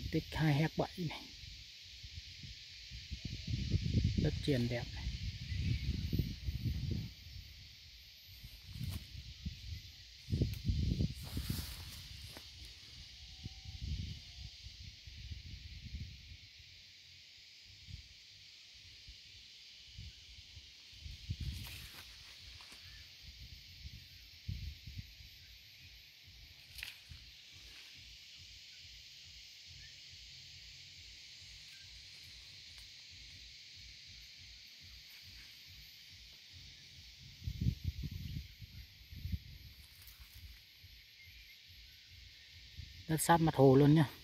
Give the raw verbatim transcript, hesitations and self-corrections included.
tích hai héc bảy này, đất triền đẹp này. Đất sát mặt hồ luôn nhá.